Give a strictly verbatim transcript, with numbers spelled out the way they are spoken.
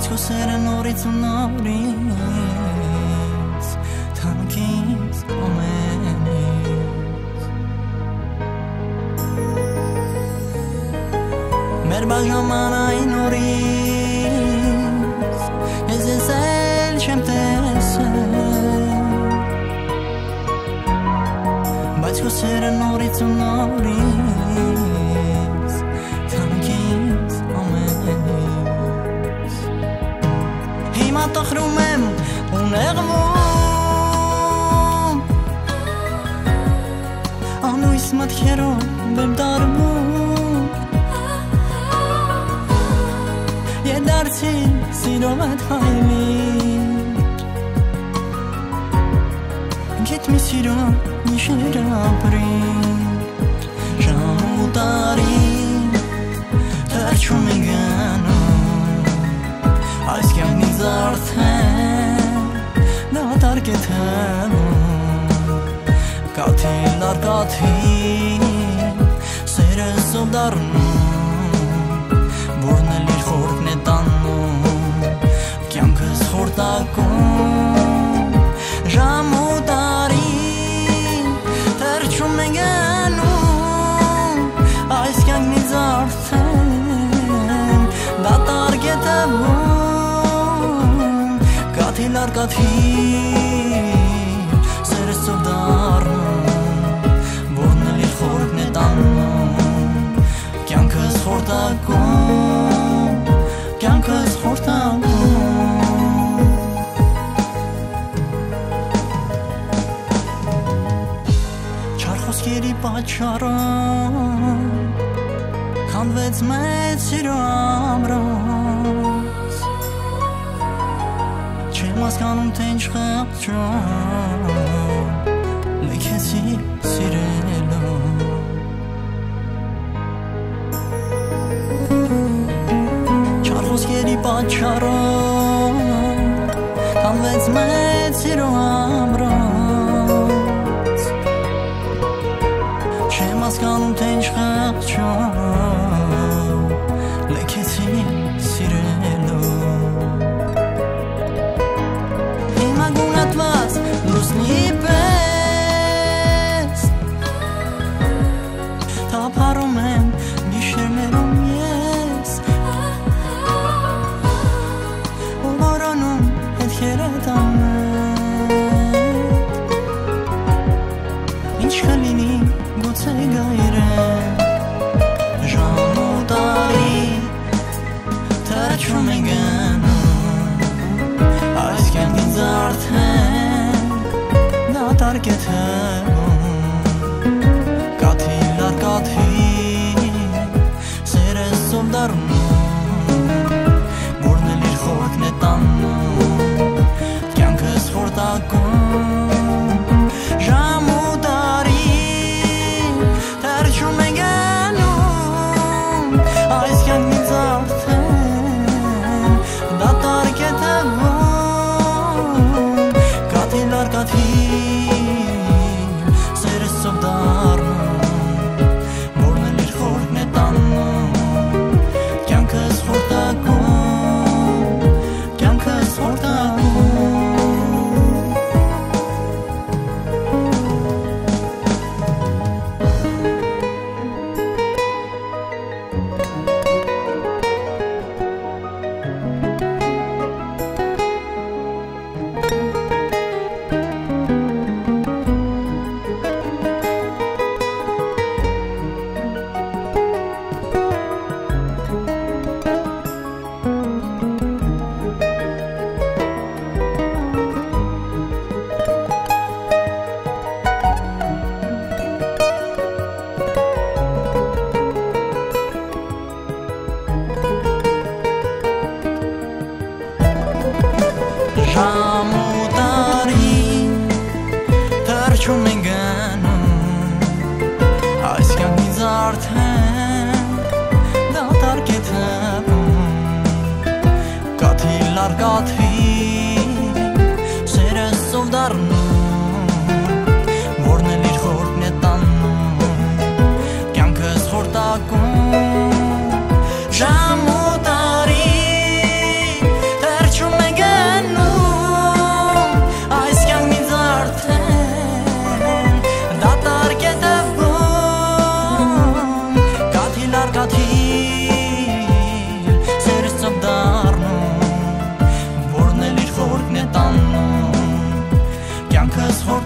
Բայց քո սերը նորից ու նորից թանկ ինձ ամենից Մեր բաժամանային օրից Ես ես էլ չեմ տեսել Բայց քո սերը նորից ու նորից թանկ ինձ ամենից Հիմա տխրում եմ ու նեղվում Անույս մտքերով եմ դարվում Եդարձին սիրով այդ հայլին Գետ մի սիրո նիշեր ապրին Ժամ ու տարին թրջում է գանում Այս կյանքնից արդեն դատարկ է թվում Կաթիլ առ կաթիլ սերը սով դառնում Որն էլ իր խորքն է տանում Կյանքս խորտակում Ժամ ու տարին թրջում է գնում Այս կյանքնից արդեն դատարկ է թվում Կաթիլ առ կաթիլ սերը սով դառնում Որն էլ իր խորքն է տանում Կյանքս խորտակում Կյանքս խորտակում Չար խոսքերի պատճառով Քանդվեց մեծ սիրո ամրոց Չեմ հասկանում թե ինչ խղճով Լքեցի սիրելով Չար խոսքերի պատճառով Քանդվեց մեծ սիրո ամրոց Չեմ հասկանում թե ինչ խղճով Լքեցի սիրելով Հիմա գունատված լուսնի պես Թափառում եմ գիշերներում ես Ու որոնում հետքերդ ամեն Ինչ կլինի գուցե գայրեն Ժամ ու տարի թրջում է գնում Այս կյանքից արդեն դատարկ է թվում Կաթիլ առ կաթիլ սերը սով դառնում Որն էլ իր խորքն է տանում Կյանքս խորտակում Ժամ ու տարի թրջում է գնում Այս կյանքից արդեն դատարկ է թվում Կաթիլ առ կաթիլ սերը սով դառնում Որն էլ իր խորքն է տանում Կյանքս խորտակում Կյանքս խորտակում Ժամ ու տարի թրջում է գնում Այս կյանքից արդեն դատարկ է թվում Կաթիլ առ կաթիլ սերը սով դառնում Որն էլ իր խորքն է տանում Կյանքս խորտակում Ժամ ու տարի از خود